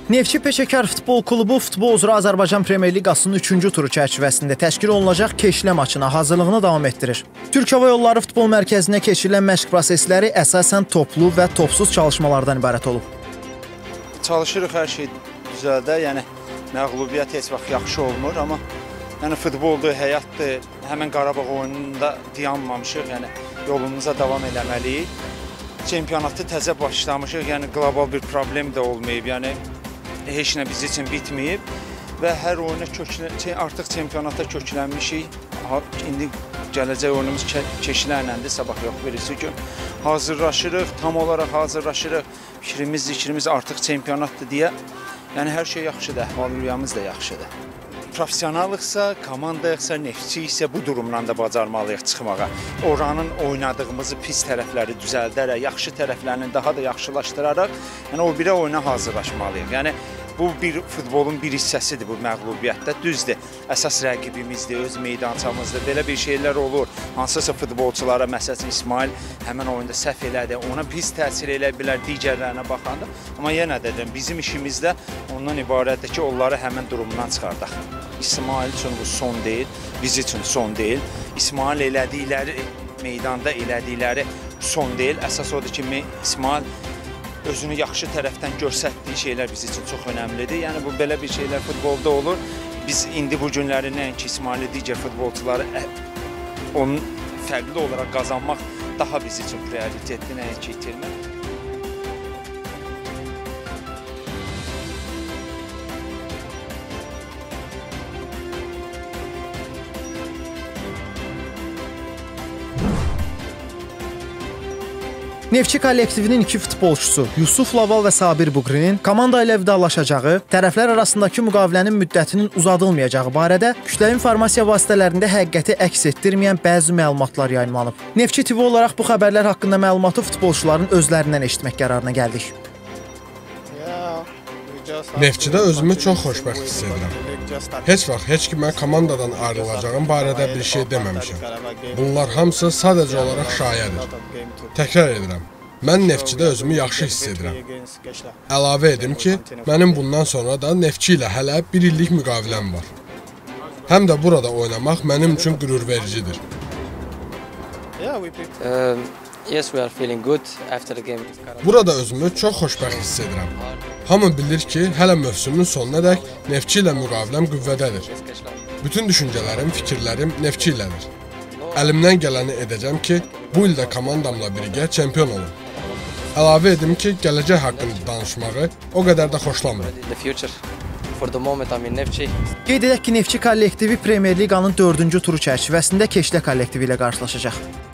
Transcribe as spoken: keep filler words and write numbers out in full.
Neftçi Peşəkar Futbol Klubu futbol üzrə Azərbaycan Premyer Liqasının üçüncü turu çərçivəsində təşkil olunacaq Keşlə maçına hazırlığını davam etdirir. Türk Hava Yolları Futbol Mərkəzinə keçirilən məşq prosesləri əsasən toplu və topsuz çalışmalardan ibarət olub. Çalışırıq hər şey düzəldə, yəni məğlubiyyət heç vaxt yaxşı olmur, amma yəni futboldur, həyatdır. Həmin Qarabağ oyununda dayanmamışıq, yəni yolumuza davam eləməliyik. Çempionatı təzə başlamışıq, yəni qlobal bir problem də olmayıb, yəni heç nə biz üçün bitməyib və hər oyuna köklən, artıq çempionata köklənmişik. İndi gələcək oyunumuz Keşlərləndir, sabah yox, birisi gün hazırlaşırıq, tam olaraq hazırlaşırıq. Fikrimiz, zikrimiz artıq çempionatdır deyə, yəni hər şey yaxşıdır, əhval-ruhiyyəmiz də yaxşıdır. Professionalıqsa, komandayıqsa, Neftçi isə bu durumdan da bacarmalıyıq çıxmağa. Oranın oynadığımızı pis tərəfləri düzəldərək, yaxşı tərəflərini daha da yaxşılaşdıraraq, yəni o birə oyuna hazırlaşmalıyıq. Yəni bu bir futbolun bir hissəsidir bu məğlubiyyətdə. Düzdür, əsas rəqibimizdir, öz meydançamızdır. Belə bir şeylər olur. Hansısa futbolçulara, məsələn İsmail həmin oyunda səhv elədi, ona pis təsir elə bilər digərlərinə baxanda. Amma yenə də deyim, bizim işimizdə ondan ibarətdir ki, onları həmin durumundan çıxardaq. İsmail üçün bu son deyil, biz üçün son deyil. İsmail elədikləri, meydanda elədikləri son deyil. Əsas odur ki, İsmail özünü yaxşı tərəfdən göstərdiyi şeylər bizim üçün çox önəmlidir. Yəni bu belə bir şeylər futbolda olur. Biz indi bu günləri nəinki İsmaili, digər futbolçuları onun fərqli olaraq qazanmaq daha bizim üçün prioritetli, nəinki itirmək. Neftçi kollektivinin iki futbolçusu Yusuf Laval və Sabir Buqrinin komanda ilə vidalaşacağı, tərəflər arasındakı müqavilənin müddətinin uzadılmayacağı barədə kütləvi informasiya vasitələrində həqiqəti əks etdirməyən bəzi məlumatlar yayımlanıb. Neftçi T V olaraq bu xəbərlər haqqında məlumatı futbolçuların özlərindən eşitmək qərarına gəldik. Neftçidə özümü çox xoşbəxt hiss edirəm. Heç vaxt heç kimə komandadan ayrılacağım barədə bir şey deməmişəm. Bunlar hamısı sadəcə olaraq şayədir. Təkrar edirəm, mən Neftçidə özümü yaxşı hiss edirəm. Əlavə edim ki, mənim bundan sonra da Neftçi ilə hələ bir illik müqaviləm var. Həm də burada oynamaq mənim üçün qürur vericidir. Burada özümü çox xoşbəxt hiss edirəm. Hamı bilir ki, hələ mövsümün sonuna dək Neftçi ilə müqaviləm qüvvədədir. Bütün düşüncələrim, fikirlərim Neftçi ilədir. Əlimdən gələni edəcəm ki, bu ildə komandamla birgə çempion olum. Əlavə edim ki, gələcək haqqında danışmağı o qədər də xoşlamıram. Qeyd edək ki, Neftçi kollektivi Premyer Liqanın dördüncü turu çərçivəsində Keşlə kollektivi ilə qarşılaşacaq.